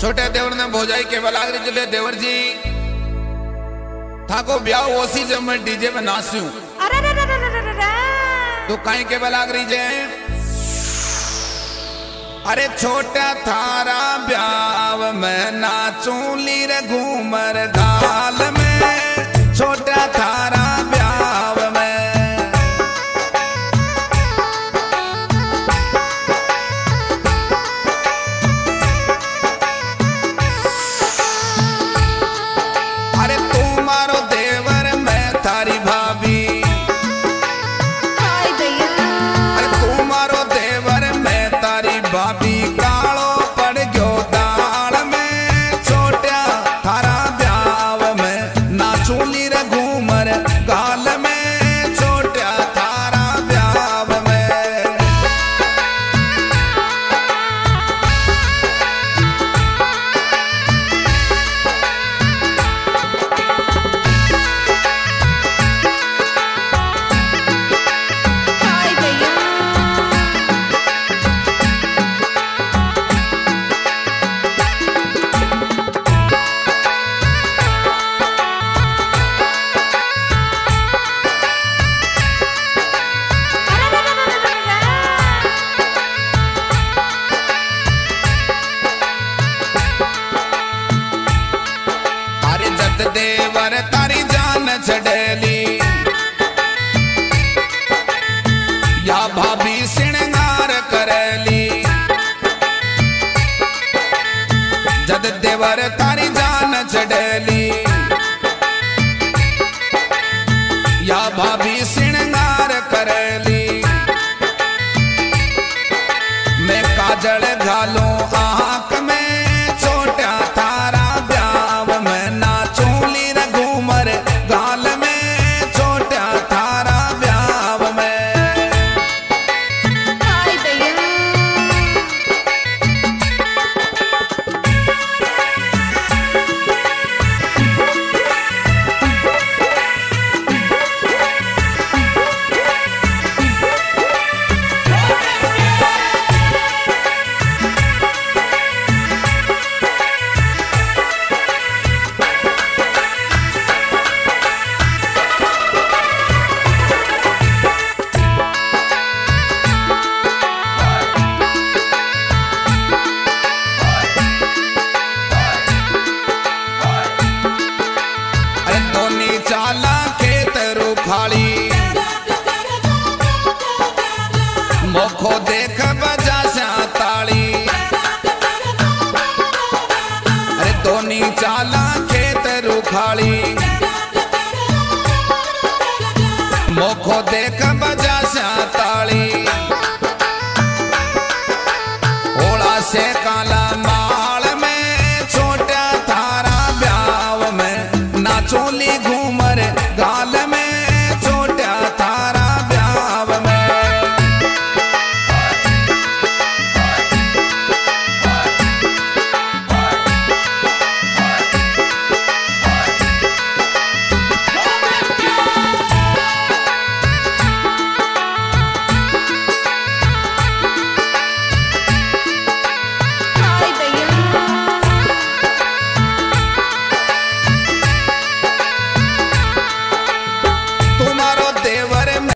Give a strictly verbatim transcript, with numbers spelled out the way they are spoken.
छोटे देवर ने भोजाई के बलागरी जिले देवर जी थाको ब्याह ओसी जब मैं डीजे में नाचूं तो कहीं के बलागरी जे अरे छोटा थारा ब्याह में नाचूं लीर घूमर गाल में छोटा थारा ब्याह में अरे तू मारो देवर मैं थारी भाभी अरे तू मारो देवर मैं तारी भाभी कालो पड़ गयो दाल में छोटा थारा ब्याह में नाचूं लीर घूमर गाल में छोटा थारा ब्याह में देवर तारी जान छड़ेली या भाभी श्रृंगार करेली जद देवर तारी जान छड़ेली या भाभी श्रृंगार करेली मैं काजल घालूं आंख में छोटा थारा ब्याह में नाचूं लीर घूमर गाल में छोटा थारा ब्याह में चाला खेत रुखाली मोखो देख बजा से ताली अरे दोनी चाला खेत रुखाली मोखो देख बजा से ताली ओला से काला